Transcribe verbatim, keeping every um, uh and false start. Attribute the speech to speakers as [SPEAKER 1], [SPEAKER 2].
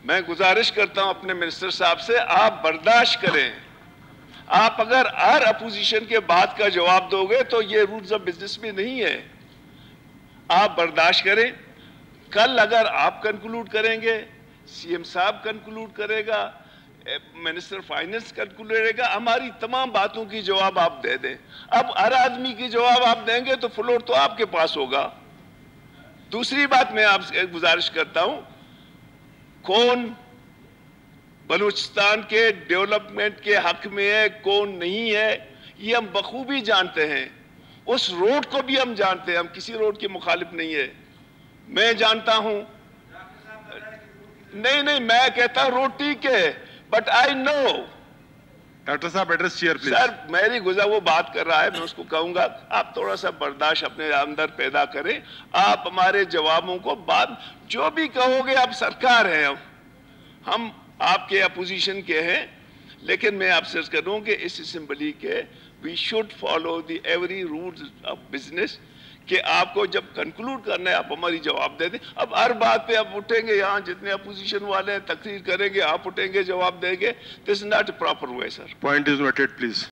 [SPEAKER 1] میں گزارش کرتا ہوں اپنے منسٹر صاحب سے، آپ برداشت کریں. آپ اگر ہر اپوزیشن کے بات کا جواب دو گے تو یہ رولز آف بزنس میں نہیں ہے. آپ برداشت کریں. کل اگر آپ کنکلوڈ کریں گے، سی ایم صاحب کنکلوڈ کرے گا، منسٹر فائننس کنکلوڈ کرے گا، ہماری تمام باتوں کی جواب آپ دے دیں. اب ہر آدمی کی جواب آپ دیں گے تو فلور تو آپ کے پاس ہوگا. دوسری بات میں آپ سے گزارش کرتا ہوں، کون بلوچستان کے ڈیولپمنٹ کے حق میں ہے، کون نہیں ہے، یہ ہم بخوبی جانتے ہیں. اس روڈ کو بھی ہم جانتے ہیں، ہم کسی روڈ کے مخالف نہیں ہے. میں جانتا ہوں، نہیں نہیں میں کہتا ہوں روڈ ٹھیک ہے، بٹ آئی نو.
[SPEAKER 2] ڈاکٹر صاحب ایڈریس چیئر پلیز.
[SPEAKER 1] سر میری گزر وہ بات کر رہا ہے، میں اس کو کہوں گا آپ تھوڑا سا برداشت اپنے اندر پیدا کریں. آپ ہمارے جوابوں کو بات جو بھی کہو گے، آپ سرکار ہیں، ہم آپ کے اپوزیشن کے ہیں، لیکن میں آپ سے عرض کروں کہ اس اسمبلی کے we should follow the every rules of business, کہ آپ کو جب کنکلوڈ کرنا ہے آپ ہماری جواب دے دیں. اب ہر بات پہ آپ اٹھیں گے، یہاں جتنے اپوزیشن والے ہیں تقریر کریں گے، آپ اٹھیں گے جواب دیں گے. This is not a proper way sir.
[SPEAKER 2] Point is noted please.